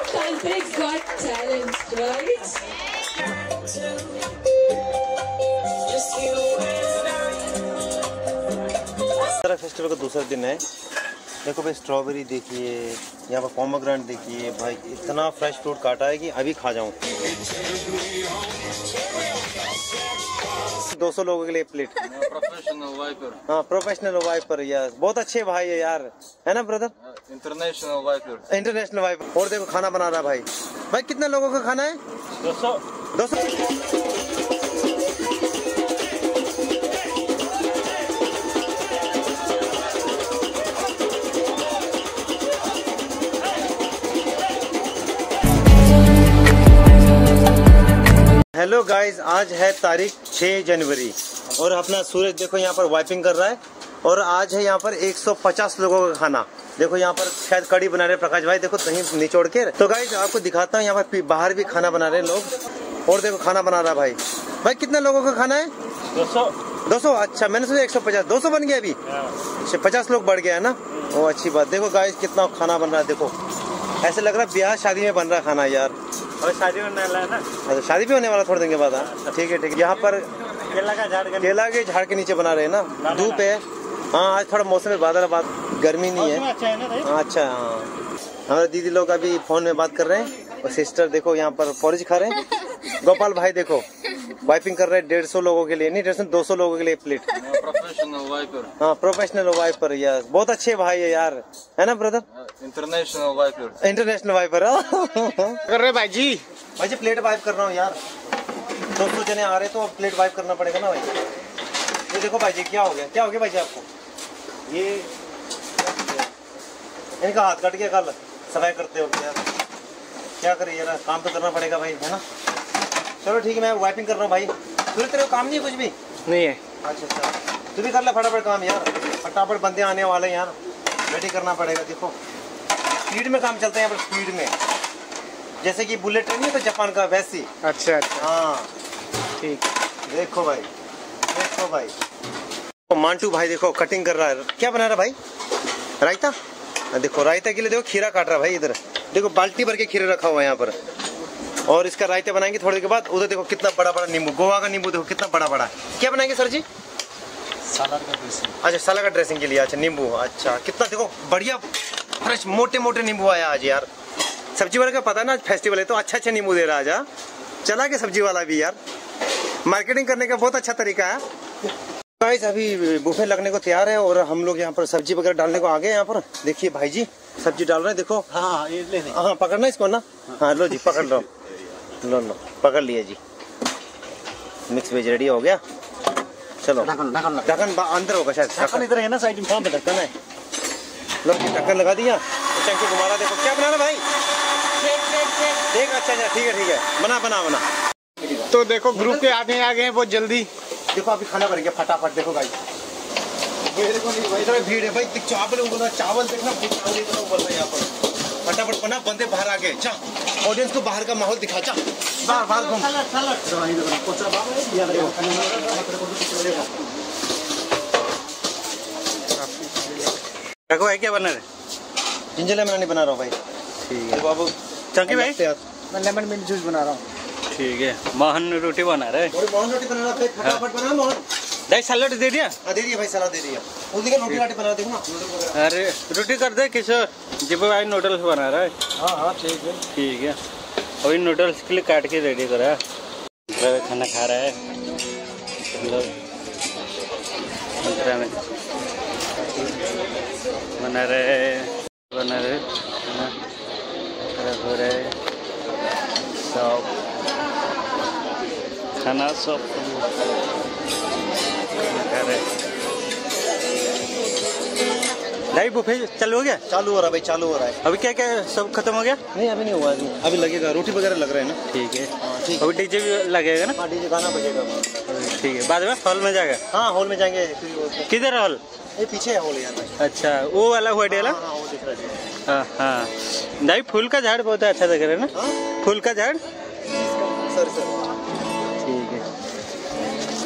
Tantric's got talent, right? Festival का दूसरा दिन है। देखो भाई स्ट्रॉबेरी देखिए, यहाँ पर पोमोग्रेनेट देखिए भाई, इतना फ्रेश फ्रूट काटा है कि अभी खा जाऊँ। 200 लोगों के लिए प्लेट। Professional viper. हाँ प्रोफेशनल वाइपर यार, बहुत अच्छे भाई है यार, है ना brother? International viper. International viper. और देखो खाना बना रहा भाई। भाई कितने लोगों का खाना है? 200। हेलो गाइस, आज है तारीख 6 जनवरी और अपना सूरज देखो यहाँ पर वाइपिंग कर रहा है। और आज है यहाँ पर 150 लोगों का खाना। देखो यहाँ पर शायद कड़ी बना रहे प्रकाश भाई, देखो दही निचोड़ के। तो गाइस आपको दिखाता हूँ, यहाँ पर बाहर भी खाना बना रहे हैं लोग। और देखो खाना बना रहा भाई। भाई कितने लोगों का खाना है? 200। अच्छा मैंने सोचा 150। 200 बन गया अभी। 50 लोग बढ़ गया है ना, वो अच्छी बात। देखो गाइस कितना खाना बन रहा है, देखो ऐसे लग रहा है ब्याह शादी में बन रहा खाना यार। और शादी होने वाला है ना? अच्छा शादी भी होने वाला थोड़े दिन के बाद। ठीक है ठीक है। यहाँ पर केला के झाड़ के नीचे बना रहे हैं ना, धूप है। हाँ आज थोड़ा मौसम में बादल, बात गर्मी नहीं है। अच्छा है ना भाई? अच्छा हाँ। हमारे दीदी लोग अभी फोन में बात कर रहे हैं और सिस्टर देखो यहाँ पर पॉरेज खा रहे हैं। गोपाल भाई देखो वाइपिंग कर रहे हैं 150 लोगों के लिए, नहीं 200 लोगों के लिए प्लेट। Professional viper. हाँ प्रोफेशनल वाइपर यार, बहुत अच्छे भाई है यार, है ना brother? International viper. International viper कर रहे भाई जी? भाई जी प्लेट वाइप कर रहा हूँ यार। 200 जने आ रहे तो अब प्लेट वाइप करना पड़ेगा ना भाई। ये देखो भाई जी क्या हो गया भाई जी आपको? ये इनका हाथ कट गया, कल सफाई करते हो यार, क्या करें यार, काम तो करना पड़ेगा भाई, है ना? चलो ठीक है मैं वाइपिंग कर रहा हूँ भाई। तुझे तेरे को काम नहीं है कुछ भी? नहीं है। अच्छा तू भी कर ले फटाफट काम यार, फटाफट बंदे आने वाले हैं यार, रेडी करना पड़ेगा। देखो स्पीड में काम चलता है यहाँ पर, स्पीड में, जैसे कि बुलेट ट्रेन नहीं तो जापान का वैसी। अच्छा हाँ ठीक। देखो भाई, देखो भाई मांटू भाई देखो कटिंग कर रहा है। क्या बना रहा भाई? रायता। देखो रायता के लिए देखो खीरा काट रहा है भाई। इधर देखो बाल्टी भर के खीरा रखा हुआ है यहाँ पर, और इसका रायता बनाएंगे थोड़ी देर के बाद। उधर देखो कितना बड़ा बड़ा नींबू, गोवा का नींबू देखो कितना बड़ा बड़ा। क्या बनाएंगे सर जी? सलाद का ड्रेसिंग। अच्छा सलाद का ड्रेसिंग के लिए। अच्छा नींबू, अच्छा कितना देखो बढ़िया फ्रेश मोटे मोटे नींबू आया आज यार। सब्जी वाले का पता है ना आज फेस्टिवल है तो अच्छा नींबू दे रहा है आज। चला के सब्जी वाला भी यार, मार्केटिंग करने का बहुत अच्छा तरीका है। गाइस अभी बुफे लगने को तैयार है और हम लोग यहाँ पर सब्जी वगैरह डालने को आ गए। यहाँ पर देखिए भाई जी सब्जी डाल रहे हैं, देखो। हाँ ये ले। हाँ पकड़ना इसको ना। हाँ लो जी पकड़ लो, लो पकड़ लिया जी। मिक्स वेज रेडी हो गया। चलो ढक्कन अंदर होगा शायद, ढक्कन इधर है ना साइड में। हाँ ढक्कन है, लो जी ढक्कन लगा दिया। चंकी घुमा रहा, देखो क्या बना रहा भाई? देख अच्छा ठीक है बना। तो देखो ग्रुप के आगे आ गए हैं बहुत जल्दी। देखो अभी खाना बन गया फटाफट। देखो भाई ये देखो इधर भीड़ है भाई, चावल देखना उबल रहा है यहाँ पर। फटाफट बना, बंदे बाहर आ गए। जा ऑडियंस को बाहर का माहौल दिखा, जा बाहर घूम। देखो है क्या बना रहे? जिंजर लेमन नहीं बना रहा हूँ भाई। ठीक है बाबू। चंकी भाई मैं लेमन मिंट जूस बना रहा हूँ। ठीक है। मोहन रोटी बना रहे। मोहन रोटी बना रहा है, फटाफट बना मोहन। दही सलाद दे दिया? दे दिया भाई, सलाद दे दिया। उसी के रोटी बना, देखो ना। अरे रोटी कर दे किशोर जी भाई, नूडल्स बना रहा है। हाँ ठीक है। अभी नूडल्स के लिए काट के रेडी करा, खाना खा रहा है लोग। में बना रहे हो रहे सब खाना सब खा रहे। लाइव बुफे चालू हो गया? चालू हो रहा है भाई, चालू हो रहा है। अभी क्या सब खत्म हो गया? नहीं अभी नहीं हुआ, अभी लगेगा। रोटी वगैरह लग रहे हैं ना। ठीक है। ठीक। अभी डीजे भी लगेगा ना? हाँ डीजे गाना बजेगा। ठीक है, बाद में हॉल में जाएगा? हाँ हॉल में जाएंगे। किधर हॉल? ये पीछे है हॉल यार। अच्छा वो वाला हुआ डेला? हाँ वो दिख रहा है। हाँ भाई फूल का झाड़ बहुत अच्छा दिख रहा है ना? फूल का झाड़ सर। ठीक है।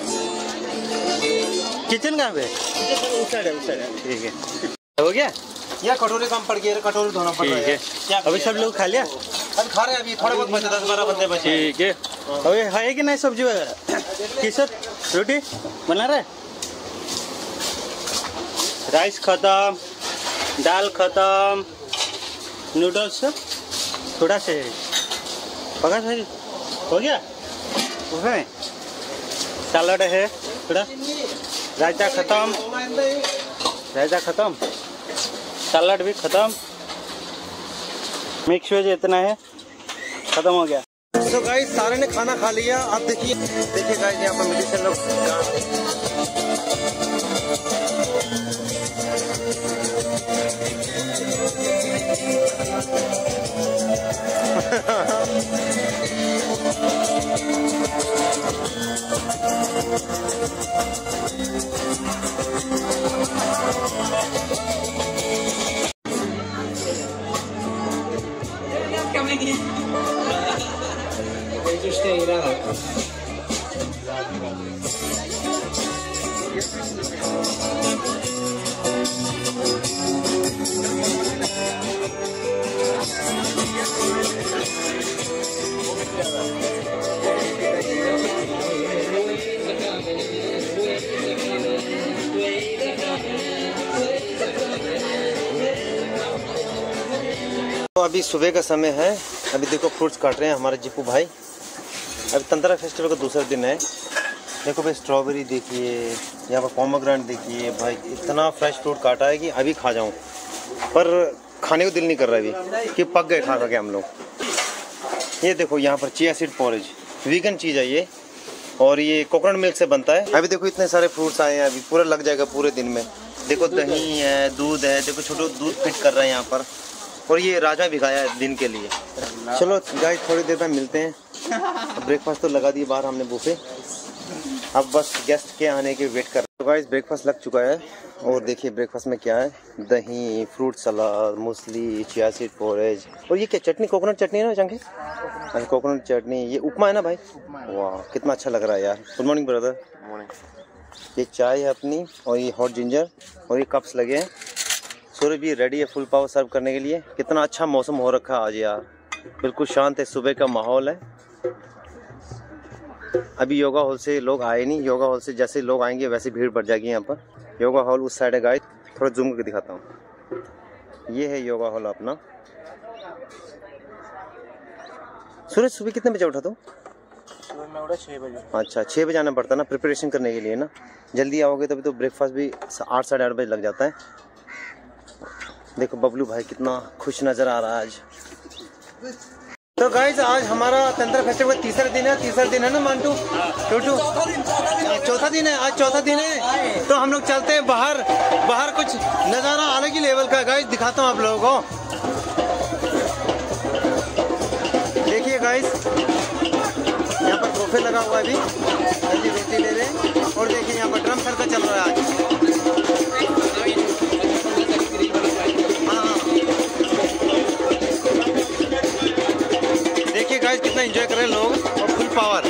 किचन कहाँ पे? उस साइड है। ठीक है। हो गया? या कटोरी कम पड़ गई, कटोरी धोना पड़ रहा है। क्या अभी सब लोग खा लिया? अभी खा रहे हैं, अभी थोड़े बहुत बचे, 10-12 बंदे बचे। ठीक है। अभी है कि नहीं सब्जी वगैरह? किसर रोटी बना रहे? राइस खत्म, दाल खत्म, नूडल्स थोड़ा से पका सही हो गया। उसमें सलाद है थोड़ा, रायता खत्म, रायता खत्म, सलाद भी खत्म, मिक्स वेज इतना है, खत्म हो गया। तो गाइस सारे ने खाना खा लिया। अब देखिए गाइस यहाँ पर म्यूजिशियन लोग तो अभी सुबह का समय है। अभी देखो फ्रूट्स काट रहे हैं हमारे जीपू भाई। अभी तंत्रा फेस्टिवल का दूसरा दिन है। देखो भाई स्ट्रॉबेरी देखिए, यहाँ पर पोमोग्रेनेट देखिए भाई, इतना फ्रेश फ्रूट काटा है कि अभी खा जाऊँ, पर खाने को दिल नहीं कर रहा अभी कि पक गए खा के हम लोग। ये देखो यहाँ पर चिया सीड पोरेज, वीगन चीज़ है ये, और ये कोकोनट मिल्क से बनता है। अभी देखो इतने सारे फ्रूट्स आए हैं, अभी पूरा लग जाएगा पूरे दिन में। देखो दही है, दूध है, देखो छोटे दूध फिट कर रहे हैं यहाँ पर, और ये राजमा भिगाया है दिन के लिए। चलो गाइस थोड़ी देर में मिलते हैं। ब्रेकफास्ट तो लगा दिए बाहर हमने बुफे, अब बस गेस्ट के आने के वेट कर रहे हैं। तो गाइस ब्रेकफास्ट लग चुका है, और देखिए ब्रेकफास्ट में क्या है, दही, fruit salad, muesli, chia seed porridge, और ये क्या चटनी, कोकोनट चटनी है ना चंके? अच्छा कोकोनट चटनी, ये उपमा है ना भाई? वाह कितना अच्छा लग रहा है यार। Good morning brother. ये चाय है अपनी, और ये हॉट जिंजर, और ये कप्स लगे हैं। सूर्य भी रेडी है फुल पावर सर्व करने के लिए। कितना अच्छा मौसम हो रखा है आज यार, बिल्कुल शांत है, सुबह का माहौल है। अभी योगा हॉल से लोग आए नहीं, योगा हॉल से जैसे लोग आएंगे वैसे भीड़ बढ़ जाएगी यहाँ पर। योगा हॉल उस साइड है गाइस, थोड़ा जूम करके दिखाता हूँ। ये है योगा हॉल अपना। सूरज सुबह कितने बजे उठा तू? सुबह में उठा 6 बजे। अच्छा 6 बजे आना पड़ता ना प्रिपरेशन करने के लिए ना, जल्दी आओगे तभी तो ब्रेकफास्ट भी 8 साढ़े 8 बजे लग जाता है। देखो बबलू भाई कितना खुश नजर आ रहा है आज। तो गाइज आज हमारा तंत्र फेस्टिवल का तीसरा दिन है ना मांटू टूटू? चौथा दिन है, आज चौथा दिन है। तो हम लोग चलते हैं बाहर कुछ नज़ारा अलग ही लेवल का गाइज दिखाता हूँ आप लोगों को। देखिए गाइज यहाँ पर बुफे लगा हुआ है, अभी रोटी ले रहे हैं, और देखिए यहाँ पर ड्रम सर्कल चल रहा है आज। देखिए गाइस कितना एंजॉय कर रहे हैं लोग, और फुल पावर।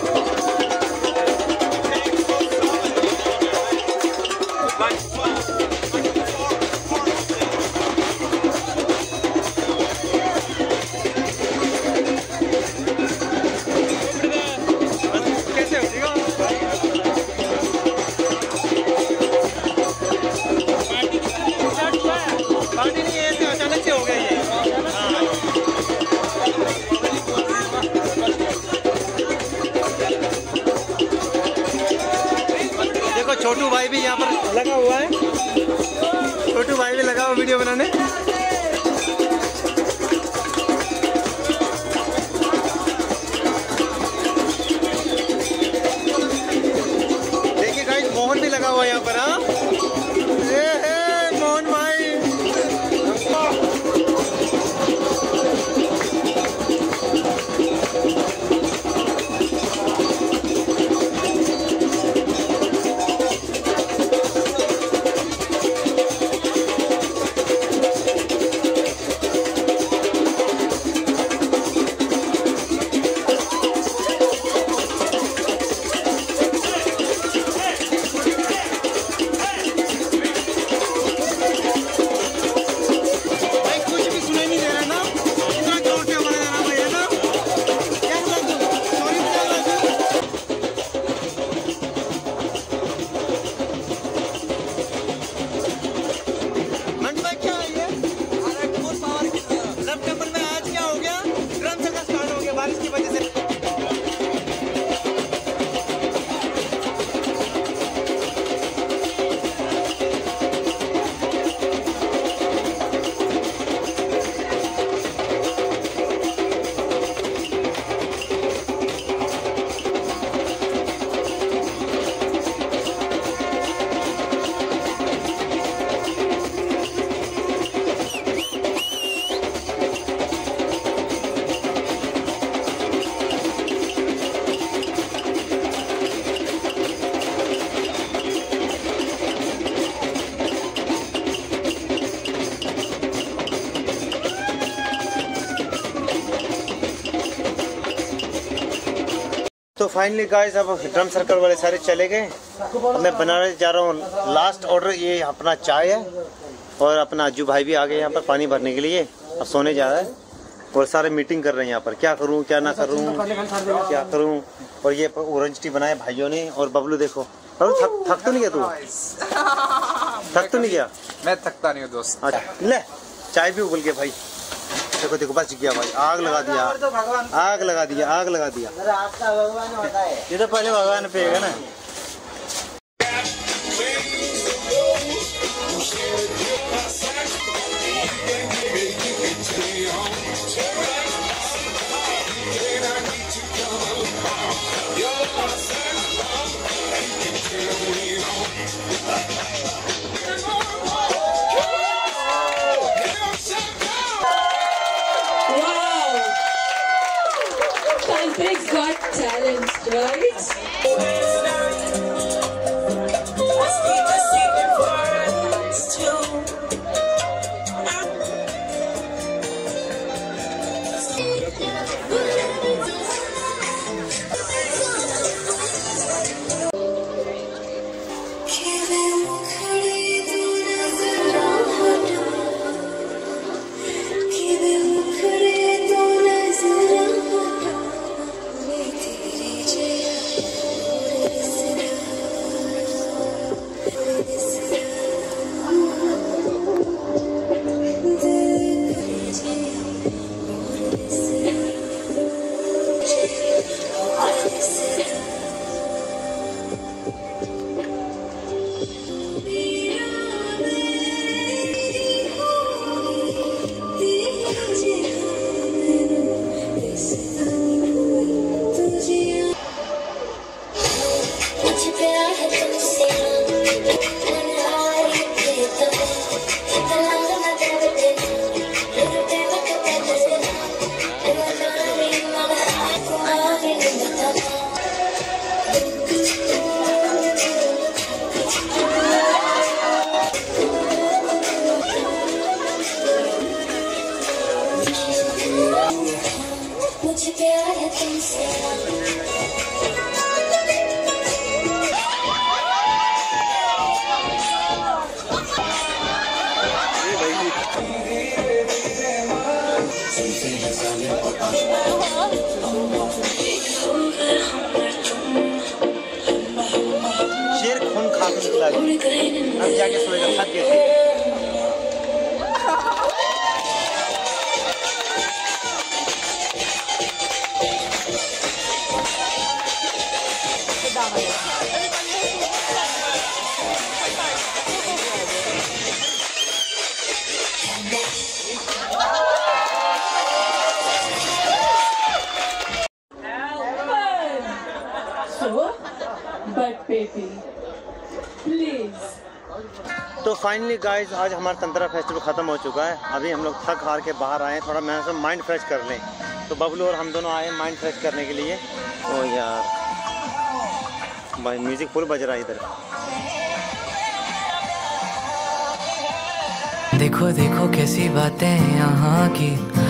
कैसे हो? पार्टी नहीं है, अचानक से हो गया ये। छोटू भाई भी यहाँ पर लगा हुआ है, छोटू भाई भी लगा हुआ वीडियो बनाने। देखिए गाइस मोहन भी लगा हुआ है यहाँ पर। हाँ मोहन भाई तो फाइनली गाइस अब ड्रम सर्कल वाले सारे चले गए। अब मैं बनाने जा रहा हूँ लास्ट ऑर्डर। ये अपना चाय है और अपना अज्जू भाई भी आ गए यहाँ पर पानी भरने के लिए। अब सोने जा रहा है और सारे मीटिंग कर रहे हैं यहाँ पर, क्या करूँ क्या ना करूँ क्या करूँ। और ये ऑरेंज टी बनाया भाइयों ने। और बबलू देखो, बबलू थक तो नहीं गया तू? थक तो नहीं गया? मैं थकता नहीं हूँ दोस्त। अच्छा ले चाय भी उबल गया भाई। देखो देखो बच गया भाई, आग लगा दिया, आग लगा दिया, आग लगा दिया। ये तो पहले भगवान पिएगा ना। Tantric's got talent, right? शेर खून खा के निकला, अब जाके सोएगा थक गए। But baby, please. तो फाइनली गाइज आज हमारा तंत्रा फेस्टिवल ख़त्म हो चुका है। अभी हम लोग थक हार के बाहर आए, थोड़ा मैं सब माइंड फ्रेश कर लें। तो बबलू और हम दोनों आए माइंड फ्रेश करने के लिए। ओ यार भाई म्यूज़िक फुल बज रहा है इधर। देखो देखो कैसी बातें यहाँ की,